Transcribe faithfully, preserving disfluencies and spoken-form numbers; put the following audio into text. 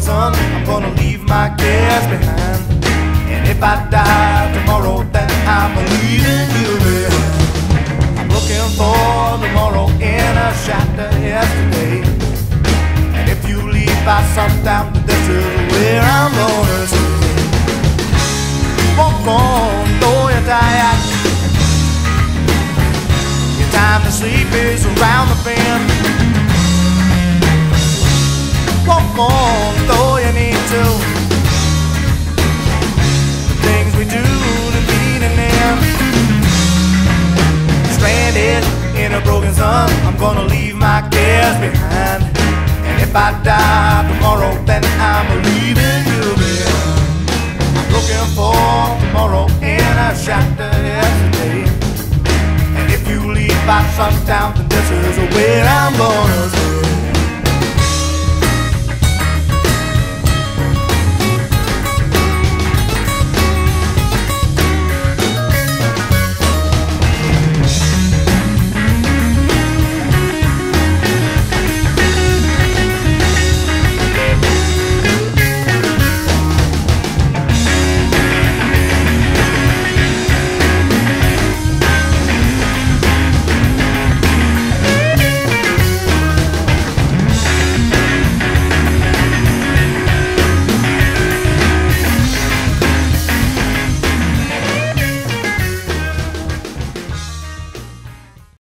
sun, I'm gonna leave my cares behind. And if I die tomorrow, then I'm leaving you behind. I'm looking for tomorrow in a shadow yesterday. And if you leave by sundown, this is where I'm gonna stay. Walk on, though you're tired. Your time to sleep is around the bend. Walk on, though you need to. The things we do to meet an end. Stranded in a broken sun, I'm gonna leave my cares behind. And if I die tomorrow, then I'm leaving you behind. I'm looking for tomorrow in a shadow yesterday. And if you leave by sundown, then this is where I'm gonna stay.